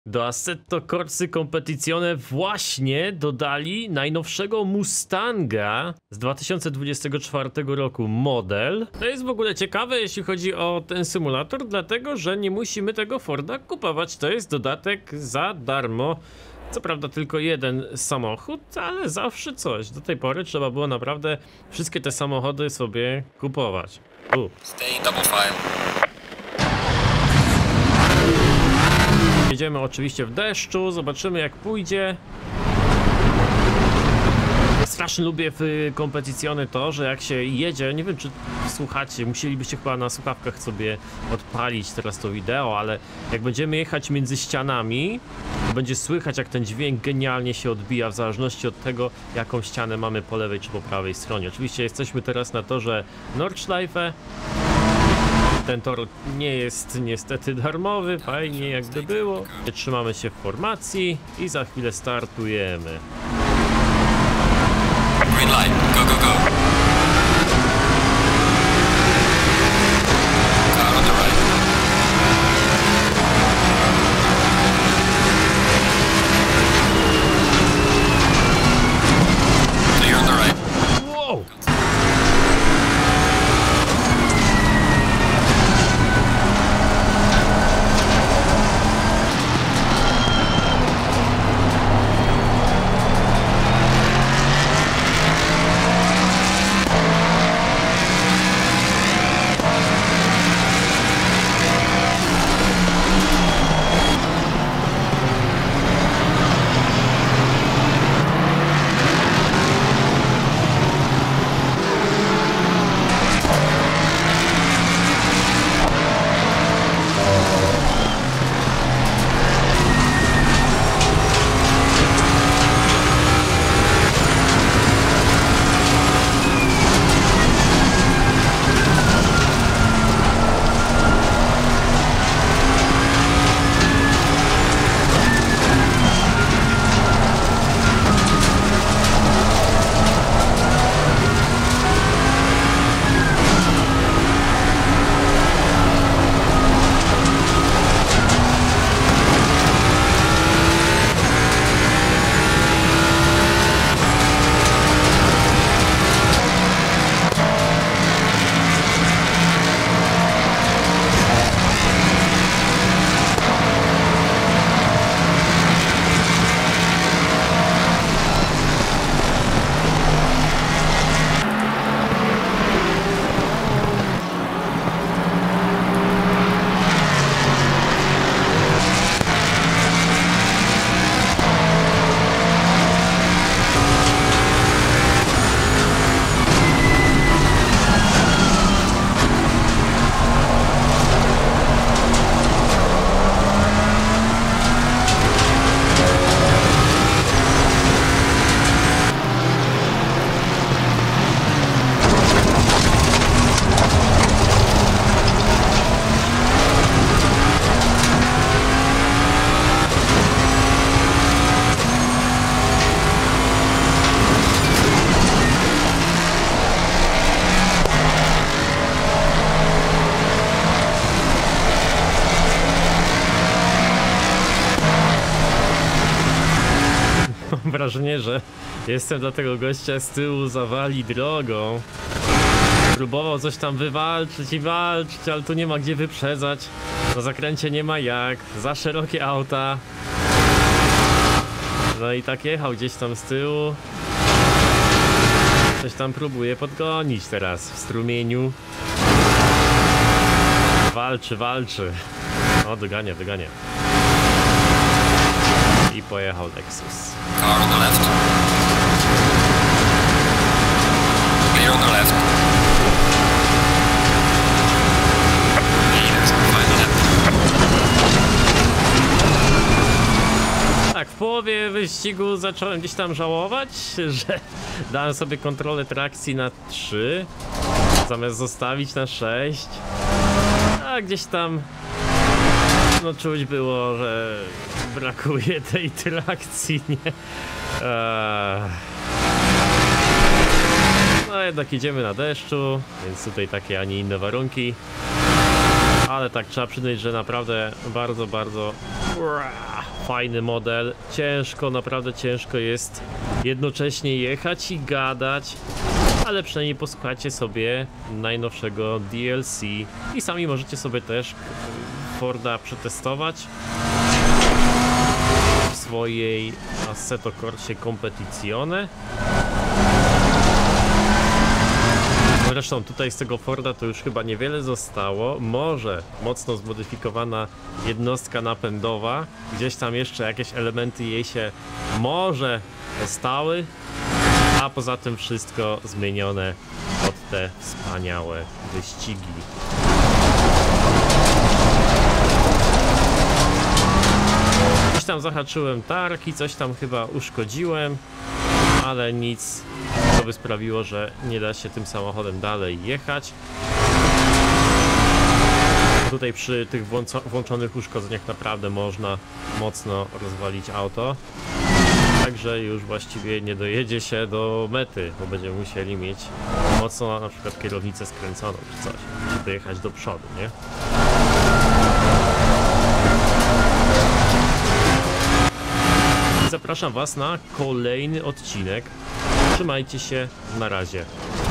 Do Assetto Corsy Competizione właśnie dodali najnowszego Mustanga z 2024 roku model. To jest w ogóle ciekawe, jeśli chodzi o ten symulator, dlatego że nie musimy tego Forda kupować. To jest dodatek za darmo. Co prawda tylko jeden samochód, ale zawsze coś. Do tej pory trzeba było naprawdę wszystkie te samochody sobie kupować. Stay double file. Jedziemy oczywiście w deszczu, zobaczymy jak pójdzie. Strasznie lubię w Competizione to, że jak się jedzie, nie wiem czy słuchacie, musielibyście chyba na słuchawkach sobie odpalić teraz to wideo, ale jak będziemy jechać między ścianami, to będzie słychać jak ten dźwięk genialnie się odbija w zależności od tego, jaką ścianę mamy po lewej czy po prawej stronie. Oczywiście jesteśmy teraz na torze Nordschleife. Ten tor nie jest niestety darmowy, fajnie jakby było. Trzymamy się w formacji i za chwilę startujemy. Green light. Go, go, go. Car on the right. Clear on the right. Wow! Mam wrażenie, że jestem dla tego gościa z tyłu zawali drogą. Próbował coś tam wywalczyć i walczyć, ale tu nie ma gdzie wyprzedzać. Na zakręcie nie ma jak, za szerokie auta. No i tak jechał gdzieś tam z tyłu. Coś tam próbuje podgonić teraz w strumieniu. Walczy, walczy. O, dogania, dogania. I pojechał Lexus. Car on the left. Clear on the left. Leaders on final lap. Tak, w połowie wyścigu zacząłem gdzieś tam żałować, że dałem sobie kontrolę trakcji na 3 zamiast zostawić na 6. A gdzieś tam no czuć było, że brakuje tej trakcji, nie? No jednak idziemy na deszczu, więc tutaj takie, a nie inne warunki. Ale tak trzeba przyznać, że naprawdę bardzo fajny model. Ciężko, naprawdę ciężko jest jednocześnie jechać i gadać, ale przynajmniej posłuchajcie sobie najnowszego DLC i sami możecie sobie też Forda przetestować w swojej Assetto Corsie Competizione. Zresztą tutaj z tego Forda to już chyba niewiele zostało. Może mocno zmodyfikowana jednostka napędowa. Gdzieś tam jeszcze jakieś elementy jej się może stały. A poza tym wszystko zmienione pod te wspaniałe wyścigi. Gdzieś tam zahaczyłem tarki, coś tam chyba uszkodziłem, ale nic, co by sprawiło, że nie da się tym samochodem dalej jechać. Tutaj przy tych włączonych uszkodzeniach naprawdę można mocno rozwalić auto. Także już właściwie nie dojedzie się do mety, bo będziemy musieli mieć mocno na przykład kierownicę skręconą czy coś, żeby jechać do przodu, nie? Zapraszam Was na kolejny odcinek. Trzymajcie się, na razie.